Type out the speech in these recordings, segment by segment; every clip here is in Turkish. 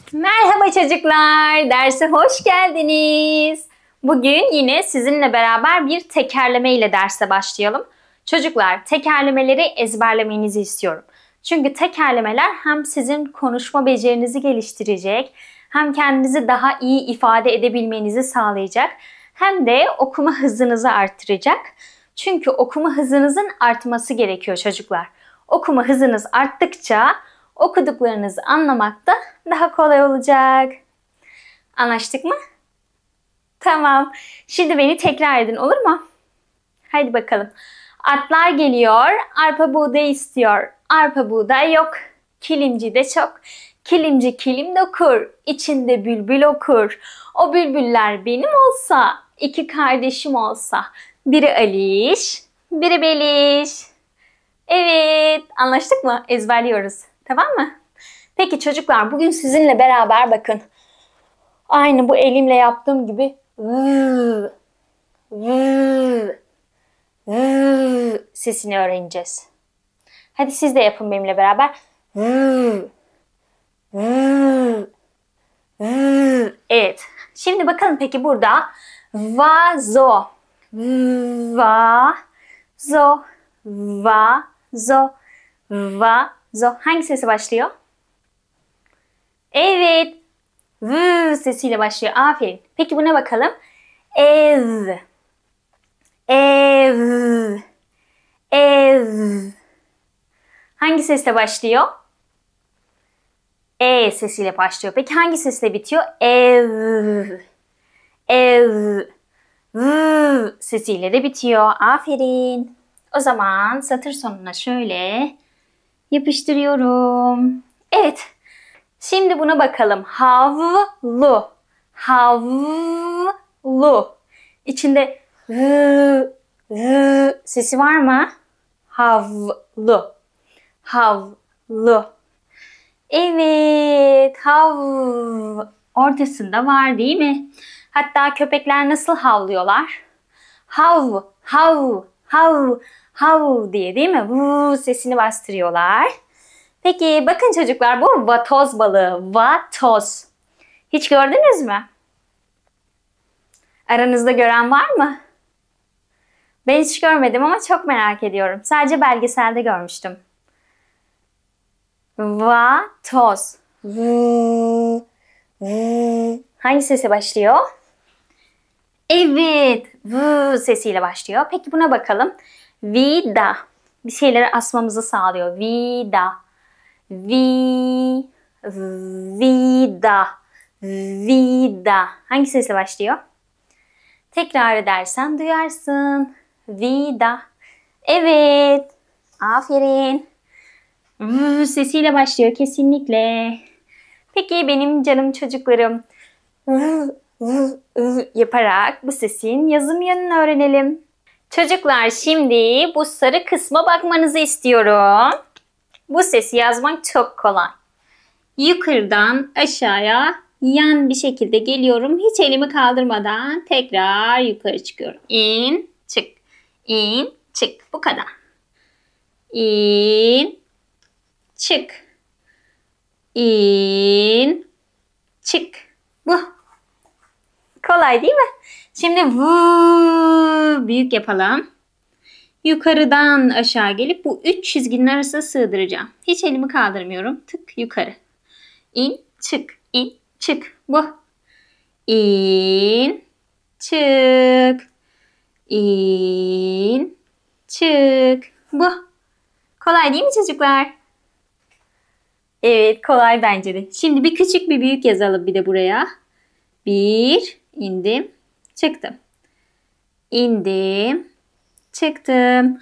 Merhaba çocuklar, derse hoş geldiniz. Bugün yine sizinle beraber bir tekerleme ile derse başlayalım. Çocuklar, tekerlemeleri ezberlemenizi istiyorum. Çünkü tekerlemeler hem sizin konuşma becerinizi geliştirecek, hem kendinizi daha iyi ifade edebilmenizi sağlayacak, hem de okuma hızınızı artıracak. Çünkü okuma hızınızın artması gerekiyor çocuklar. Okuma hızınız arttıkça okuduklarınızı anlamak da daha kolay olacak. Anlaştık mı? Tamam. Şimdi beni tekrar edin, olur mu? Haydi bakalım. Atlar geliyor, arpa buğday istiyor. Arpa buğday yok, kilimci de çok. Kilimci kilim dokur, içinde bülbül okur. O bülbüller benim olsa, iki kardeşim olsa. Biri Aliş, biri Beliş. Evet, anlaştık mı? Ezberliyoruz. Tamam mı? Peki çocuklar, bugün sizinle beraber bakın. Aynı bu elimle yaptığım gibi sesini öğreneceğiz. Hadi siz de yapın benimle beraber. Evet. Şimdi bakalım peki burada vazo. Vazo. Vazo. Vazo. Hangi sesi başlıyor? Evet. V sesiyle başlıyor. Aferin. Peki buna bakalım. Ev. Ev. Ev. Hangi sesle başlıyor? E sesiyle başlıyor. Peki hangi sesle bitiyor? Ev. Ev. V sesiyle de bitiyor. Aferin. O zaman satır sonuna şöyle yapıştırıyorum. Evet. Şimdi buna bakalım. Havlu. Havlu. İçinde sesi var mı? Havlu. Havlu. Evet. Hav. Ortasında var değil mi? Hatta köpekler nasıl havlıyorlar? Hav. Hav. Hav. Hav diye değil mi? Bu sesini bastırıyorlar. Peki bakın çocuklar, bu vatoz balığı. Vatoz. Hiç gördünüz mü? Aranızda gören var mı? Ben hiç görmedim ama çok merak ediyorum. Sadece belgeselde görmüştüm. Vatoz. Hangi sese başlıyor? Evet. V sesiyle başlıyor. Peki buna bakalım. Vida. Bir şeyleri asmamızı sağlıyor. Vida. Vida. Vida. Hangi sesle başlıyor? Tekrar edersen duyarsın. Vida. Evet. Aferin. Sesiyle başlıyor kesinlikle. Peki benim canım çocuklarım, yaparak bu sesin yazım yönünü öğrenelim. Çocuklar, şimdi bu sarı kısma bakmanızı istiyorum. Bu sesi yazmak çok kolay. Yukarıdan aşağıya yan bir şekilde geliyorum. Hiç elimi kaldırmadan tekrar yukarı çıkıyorum. İn, çık. İn, çık. Bu kadar. İn, çık. İn, çık. Bu. Kolay değil mi? Şimdi büyük yapalım. Yukarıdan aşağı gelip bu 3 çizginin arasına sığdıracağım. Hiç elimi kaldırmıyorum. Tık yukarı. İn, çık, in, çık. Bu. İn, çık. İn, çık. Bu. Kolay değil mi çocuklar? Evet, kolay bence de. Şimdi bir küçük bir büyük yazalım bir de buraya. Bir, indim, çıktım. İndim, çıktım.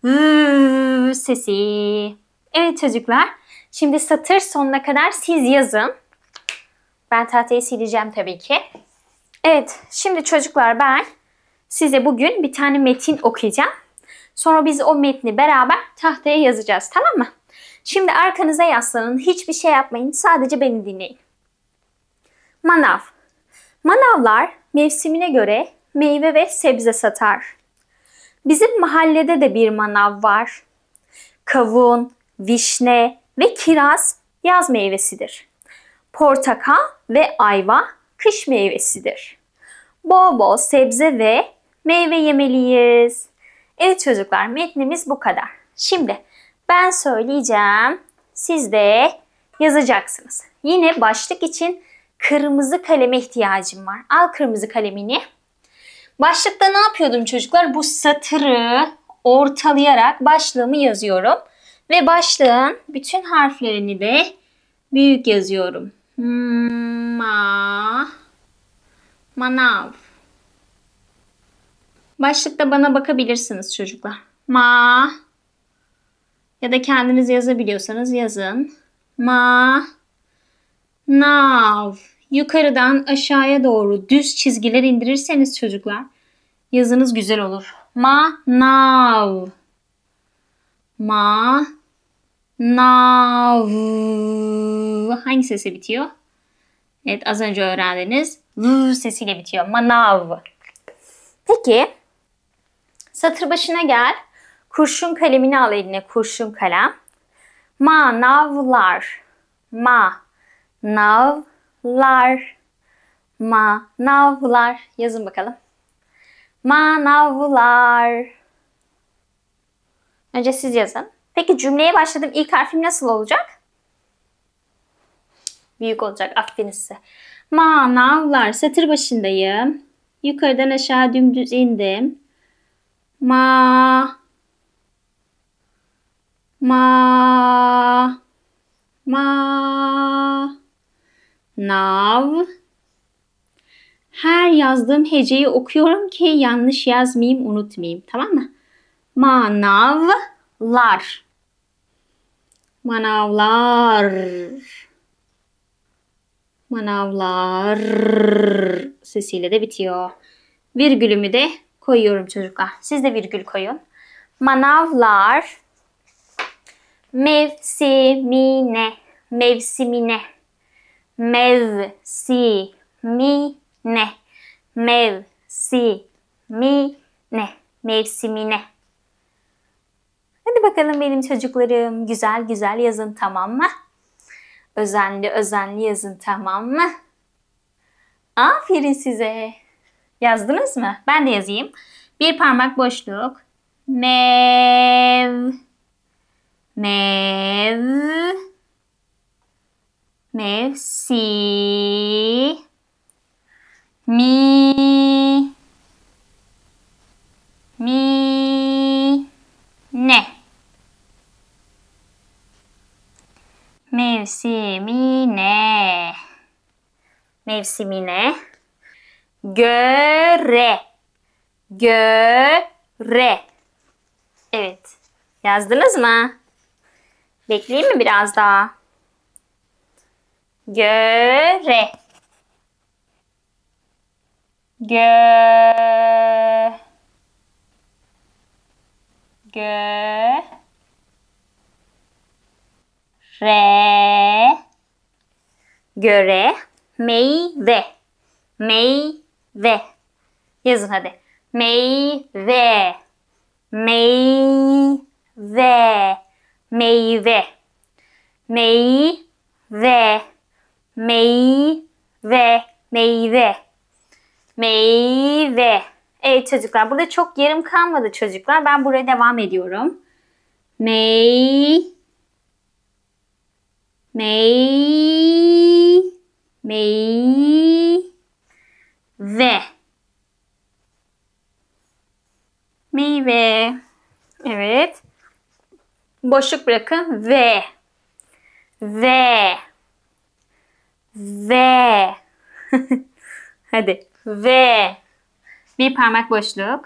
Sesi. Evet çocuklar. Şimdi satır sonuna kadar siz yazın. Ben tahtayı sileceğim tabii ki. Evet. Şimdi çocuklar, ben size bugün bir tane metin okuyacağım. Sonra biz o metni beraber tahtaya yazacağız. Tamam mı? Şimdi arkanıza yaslanın. Hiçbir şey yapmayın. Sadece beni dinleyin. Manav. Manavlar mevsimine göre meyve ve sebze satar. Bizim mahallede de bir manav var. Kavun, vişne ve kiraz yaz meyvesidir. Portakal ve ayva kış meyvesidir. Bol bol sebze ve meyve yemeliyiz. Evet çocuklar, metnimiz bu kadar. Şimdi ben söyleyeceğim, siz de yazacaksınız. Yine başlık için kırmızı kaleme ihtiyacım var. Al kırmızı kalemini. Başlıkta ne yapıyordum çocuklar? Bu satırı ortalayarak başlığımı yazıyorum. Ve başlığın bütün harflerini de büyük yazıyorum. Manav. Başlıkta bana bakabilirsiniz çocuklar. Ya da kendiniz yazabiliyorsanız yazın. Nav. Yukarıdan aşağıya doğru düz çizgiler indirirseniz çocuklar yazınız güzel olur. Manav. Manav. Hangi sese bitiyor? Evet, az önce öğrendiniz. V sesiyle bitiyor. Manav. Peki satır başına gel. Kurşun kalemini al eline, kurşun kalem. Manavlar. Manavlar. Manavlar. Yazın bakalım. Manavlar. Önce siz yazın. Peki cümleye başladım. İlk harfim nasıl olacak? Büyük olacak. Aferin size. Manavlar. Satır başındayım. Yukarıdan aşağı dümdüz indim. Nav. Her yazdığım heceyi okuyorum ki yanlış yazmayayım, unutmayayım. Tamam mı? Manavlar. Manavlar. Manavlar sesiyle de bitiyor. Virgülümü de koyuyorum çocuklar. Siz de virgül koyun. Manavlar mevsimine. Mevsimine. Mevsimine. Mevsimine. Mevsimine. Hadi bakalım benim çocuklarım. Güzel güzel yazın, tamam mı? Özenli özenli yazın, tamam mı? Aferin size. Yazdınız mı? Ben de yazayım. Bir parmak boşluk. Mev. Mevsi. Ne. Mevsimine. Mevsimine. Göre. Evet. Yazdınız mı? Bekleyeyim mi biraz daha? Göre. Göre. Meyve. Yazın hadi. Meyve. Evet çocuklar, burada çok yarım kalmadı çocuklar. Ben buraya devam ediyorum. Meyve. Meyve. Evet. Boşluk bırakın. Ve. Hadi. Ve. Bir parmak boşluk.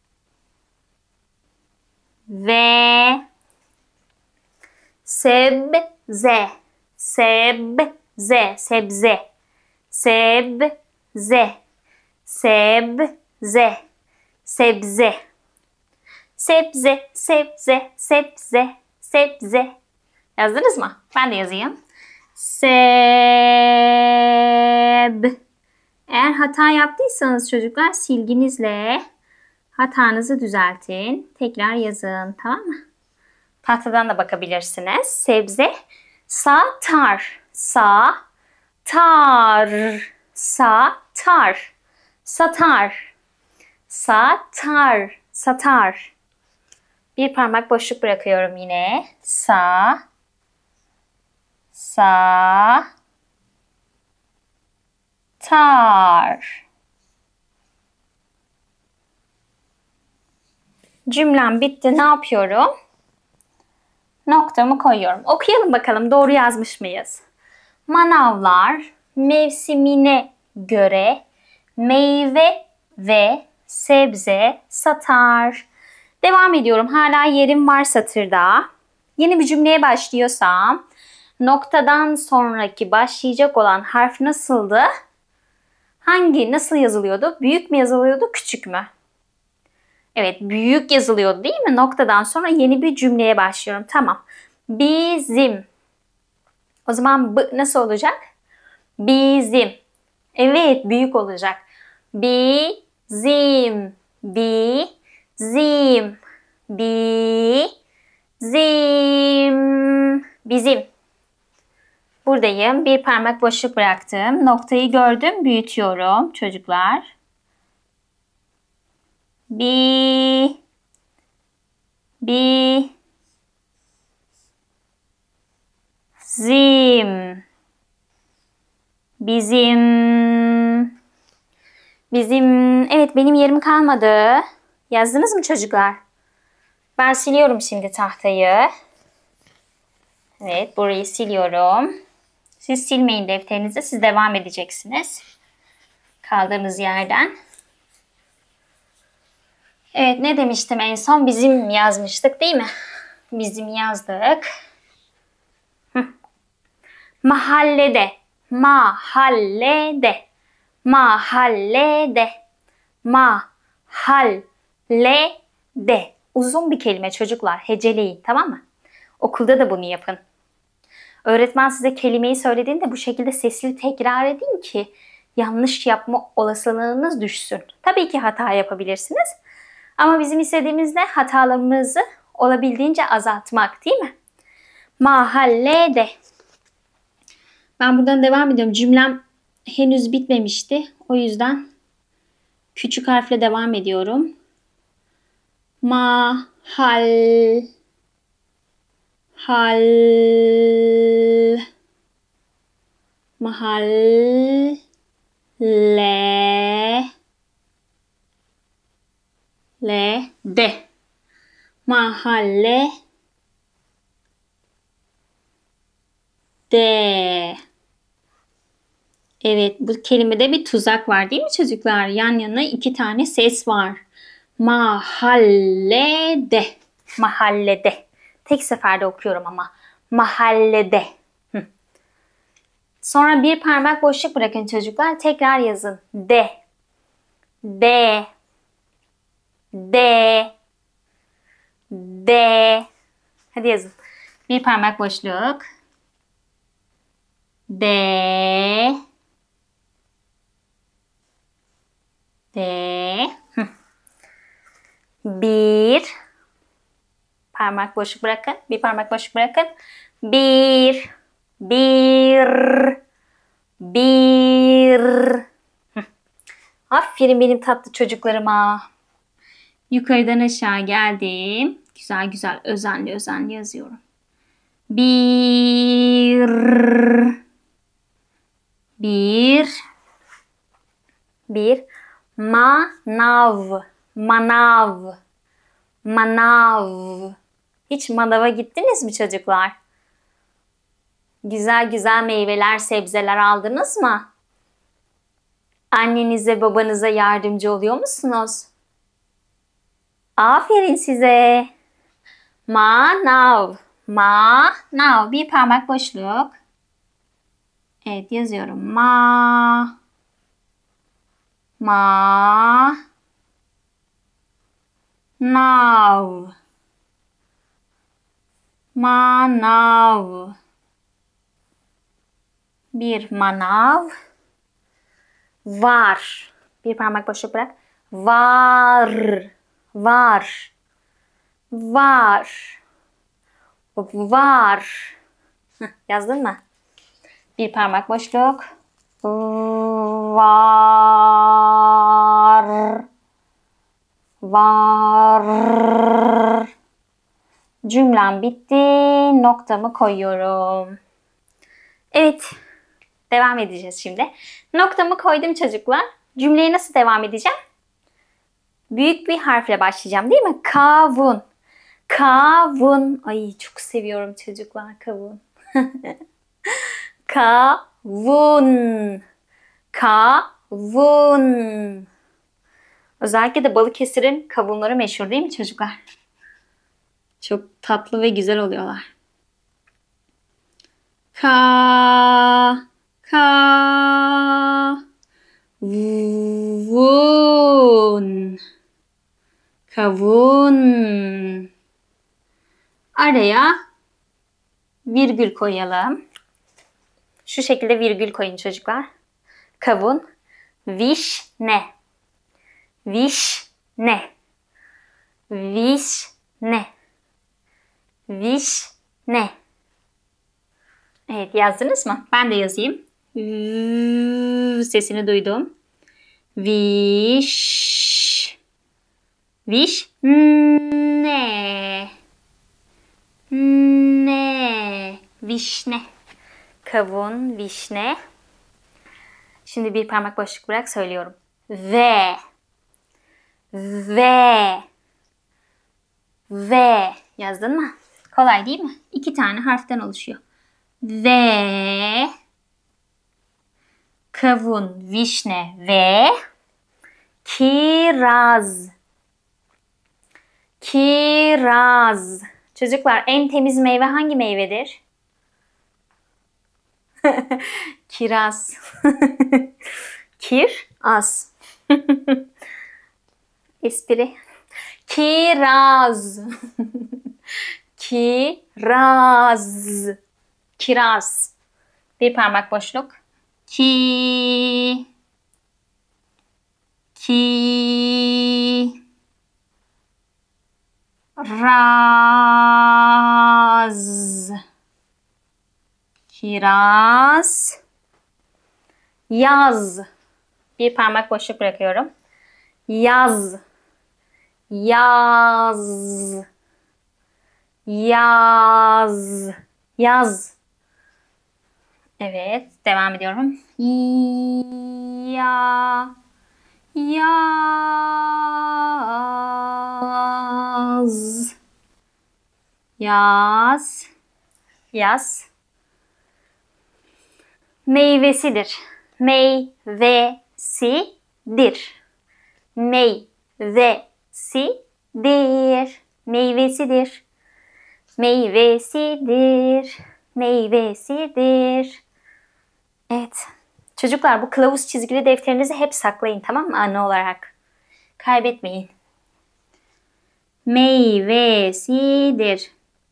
Ve. Sebze. Yazdınız mı? Ben de yazayım. Eğer hata yaptıysanız çocuklar silginizle hatanızı düzeltin. Tekrar yazın, tamam mı? Tahtadan da bakabilirsiniz. Sebze. Satar. Satar. Satar. Satar. Satar. Satar. Bir parmak boşluk bırakıyorum yine. Tar. Cümlem bitti. Ne yapıyorum? Noktamı koyuyorum. Okuyalım bakalım doğru yazmış mıyız? Manavlar mevsimine göre meyve ve sebze satar. Devam ediyorum. Hala yerim var satırda. Yeni bir cümleye başlıyorsam noktadan sonraki başlayacak olan harf nasıldı? Nasıl yazılıyordu? Büyük mü yazılıyordu, küçük mü? Evet, büyük yazılıyordu değil mi? Noktadan sonra yeni bir cümleye başlıyorum. Tamam. Bizim. O zaman nasıl olacak? Bizim. Evet, büyük olacak. Bizim. Bizim. Bizim. Buradayım. Bir parmak boşluk bıraktım. Noktayı gördüm. Büyütüyorum çocuklar. Bizim. Evet, benim yerim kalmadı. Yazdınız mı çocuklar? Ben siliyorum şimdi tahtayı. Evet, burayı siliyorum. Siz silmeyin defterinizi. Siz devam edeceksiniz. Kaldığımız yerden. Evet, ne demiştim en son? Bizim yazmıştık değil mi? Bizim yazdık. Mahallede. Mahallede. Mahallede. Mahallede. Uzun bir kelime çocuklar. Heceleyin, tamam mı? Okulda da bunu yapın. Öğretmen size kelimeyi söylediğinde bu şekilde sesli tekrar edin ki yanlış yapma olasılığınız düşsün. Tabii ki hata yapabilirsiniz. Ama bizim istediğimiz de hatalarımızı olabildiğince azaltmak, değil mi? Mahallede. Ben buradan devam ediyorum. Cümlem henüz bitmemişti. O yüzden küçük harfle devam ediyorum. Mahallede. Mahalle de. Evet, bu kelimede bir tuzak var değil mi çocuklar? Yan yana iki tane ses var. Mahallede. Mahallede. Tek seferde okuyorum ama. Mahallede. Sonra bir parmak boşluk bırakın çocuklar. Tekrar yazın. De. Hadi yazın. Bir parmak boşluk. De. Bir parmak boşluk bırakın. Bir parmak boşluk bırakın. Bir. Aferin benim tatlı çocuklarıma. Yukarıdan aşağı geldim. Güzel güzel özenli yazıyorum. Bir. Manav. Hiç manava gittiniz mi çocuklar? Güzel güzel meyveler, sebzeler aldınız mı? Annenize, babanıza yardımcı oluyor musunuz? Aferin size. Manav. Bir parmak boşluk. Evet, yazıyorum. Manav. Bir manav var. Bir parmak boşluk bırak. Var. Yazdın mı? Bir parmak boşluk. Var. Var. Cümlem bitti. Noktamı koyuyorum. Evet. Devam edeceğiz şimdi. Noktamı koydum çocuklar. Cümleye nasıl devam edeceğim? Büyük bir harfle başlayacağım değil mi? Kavun. Kavun. Ay çok seviyorum çocuklar kavun. Kavun. Kavun. Özellikle de Balıkesir'in kavunları meşhur değil mi çocuklar? Çok tatlı ve güzel oluyorlar. Kavun. Kavun. Araya virgül koyalım. Şu şekilde virgül koyun çocuklar. Kavun. Vişne. Vişne. Vişne. Vişne. Evet, yazdınız mı? Ben de yazayım. Sesini duydum. Vişne. Ne. Vişne. Kavun, vişne. Şimdi bir parmak boşluk bırak söylüyorum. Ve. Yazdın mı? Kolay değil mi? 2 tane harften oluşuyor. Ve. Kavun, vişne ve kiraz. Kiraz. Çocuklar en temiz meyve hangi meyvedir? Kiraz. Kiraz. Espri. Kiraz. Kiraz. Kiraz. Bir parmak boşluk. Raz. Kiraz. Yaz. Bir parmak boşluk bırakıyorum. Yaz. Yaz. Yaz. Yaz. Evet, devam ediyorum. Yaz. Yaz. Yaz. Meyvesidir. Meyvesidir. Meyvesidir. Meyvesidir. Meyvesidir. Meyvesidir. Evet. Çocuklar bu kılavuz çizgili defterinizi hep saklayın, tamam mı? Anne olarak. Kaybetmeyin. Meyvesidir.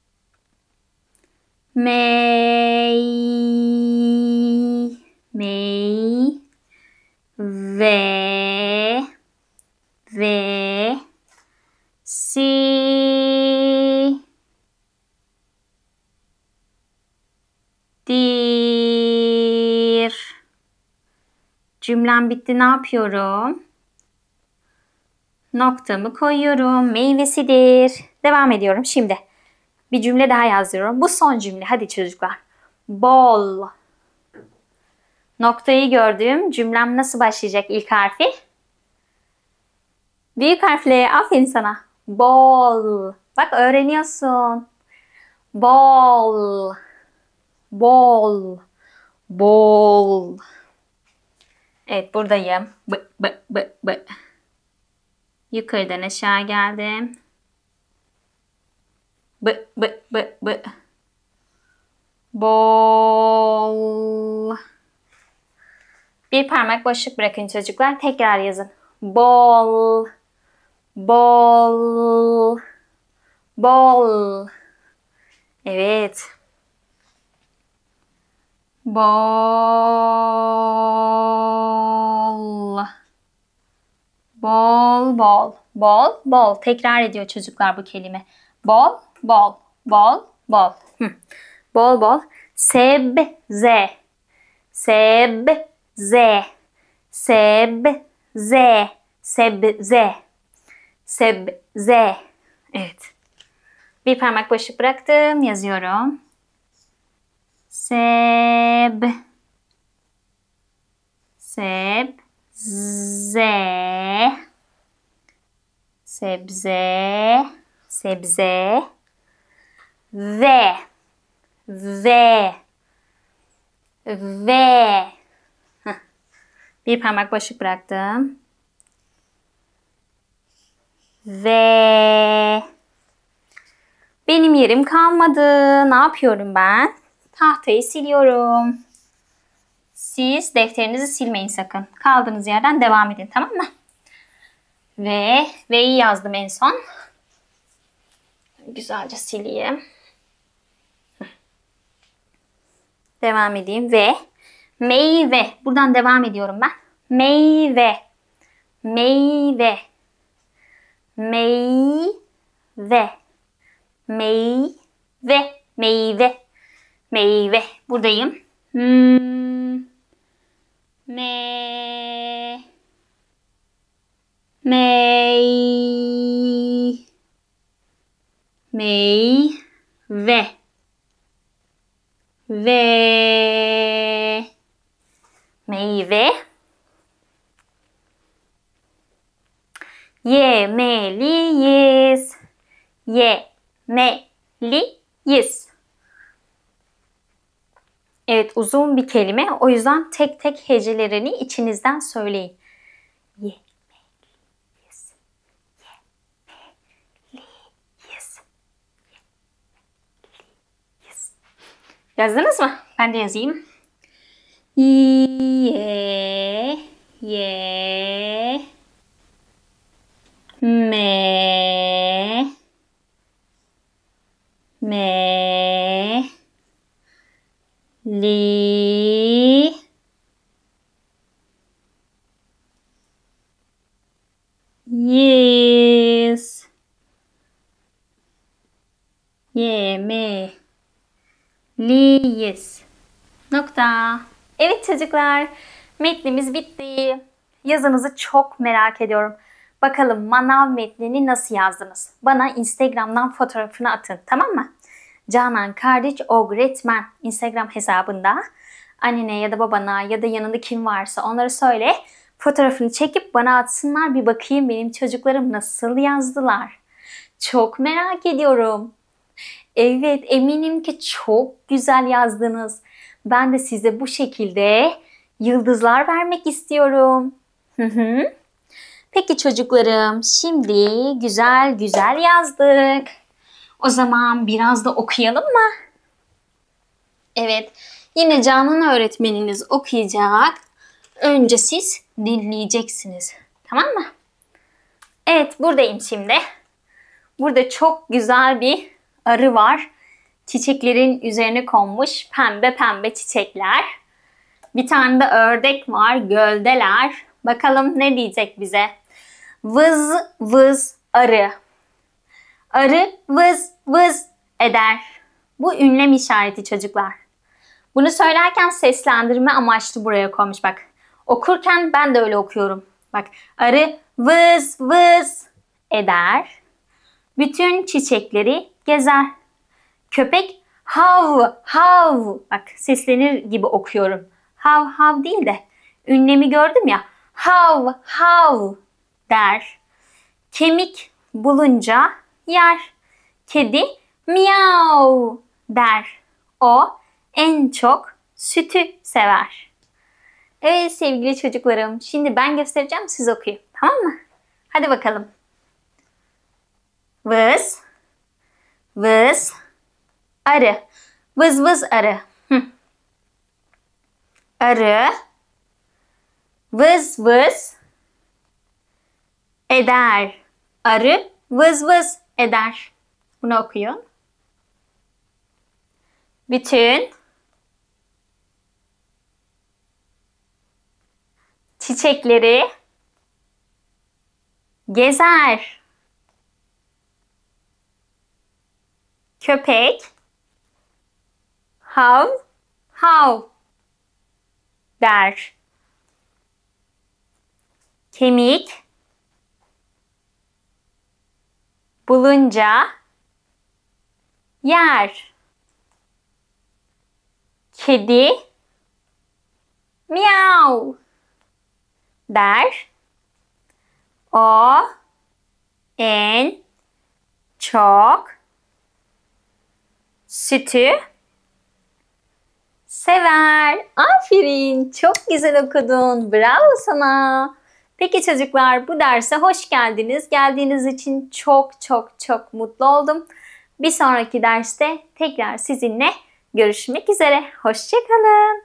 Dir. Cümlem bitti. Ne yapıyorum? Noktamı koyuyorum. Meyvesidir. Devam ediyorum şimdi. Bir cümle daha yazıyorum. Bu son cümle. Hadi çocuklar. Bol. Noktayı gördüğüm cümlem nasıl başlayacak ilk harfi? Büyük harfle. Aferin sana. Bol. Bak öğreniyorsun. Bol. Bol. Bol. Evet buradayım. Yukarıdan aşağı geldim. Bol. Bir parmak boşluk bırakın çocuklar. Tekrar yazın. Bol. Bol. Bol. Evet. Bol. Bol bol. Bol bol. Tekrar ediyor çocuklar bu kelime. Bol bol. Bol bol. Bol bol. Sebze. Sebze. Sebze. Sebze. Sebze. Sebze. Evet. Bir parmak boşluk bıraktım. Yazıyorum. Sebze. Sebze. Sebze. Ve. Ve. Ve. Bir parmak boşluk bıraktım. Ve. Benim yerim kalmadı. Ne yapıyorum ben? Tahtayı siliyorum. Siz defterinizi silmeyin sakın. Kaldığınız yerden devam edin, tamam mı? Ve'yi yazdım en son. Güzelce sileyim. Devam edeyim. Ve. Meyve. Buradan devam ediyorum ben. Meyve. Meyve. Meyve. Meyve. Meyve. Meyve. Buradayım. Meyve. Meyve. Yemeliyiz. Yemeliyiz. Evet, uzun bir kelime. O yüzden tek tek hecelerini içinizden söyleyin. Yemeliyiz. Yemeliyiz. Yemeliyiz. Yazdınız mı? Ben de yazayım. Yes. Yemeliyiz. Nokta. Evet çocuklar, metnimiz bitti. Yazınızı çok merak ediyorum. Bakalım manav metnini nasıl yazdınız? Bana Instagram'dan fotoğrafını atın, tamam mı? Canan Kardeş Öğretmen Instagram hesabında annene ya da babana ya da yanında kim varsa onlara söyle. Fotoğrafını çekip bana atsınlar, bir bakayım benim çocuklarım nasıl yazdılar. Çok merak ediyorum. Evet, eminim ki çok güzel yazdınız. Ben de size bu şekilde yıldızlar vermek istiyorum. Peki çocuklarım, şimdi güzel güzel yazdık. O zaman biraz da okuyalım mı? Evet, yine Canan öğretmeniniz okuyacak. Önce siz dinleyeceksiniz. Tamam mı? Evet, buradayım şimdi. Burada çok güzel bir arı var. Çiçeklerin üzerine konmuş pembe pembe çiçekler. Bir tane de ördek var, göldeler. Bakalım ne diyecek bize? Vız vız arı. Arı vız vız eder. Bu ünlem işareti çocuklar. Bunu söylerken seslendirme amaçlı buraya koymuş bak. Okurken ben de öyle okuyorum. Bak, arı vız vız eder. Bütün çiçekleri gezer. Köpek hav hav. Bak, seslenir gibi okuyorum. Hav hav değil de ünlemi gördüm ya. Hav hav der. Kemik bulunca yer. Kedi miyav der. O en çok sütü sever. Evet sevgili çocuklarım, şimdi ben göstereceğim, siz okuyun. Tamam mı? Hadi bakalım. Vız vız arı. Vız vız arı. Arı vız vız eder. Arı vız vız eder. Bunu okuyun. Bütün çiçekleri gezer. Köpek hav hav der. Kemik bulunca yer. Kedi miau der. O en çok sütü sever. Aferin, çok güzel okudun. Bravo sana. Peki çocuklar, bu derse hoş geldiniz. Geldiğiniz için çok çok çok mutlu oldum. Bir sonraki derste tekrar sizinle görüşmek üzere. Hoşça kalın.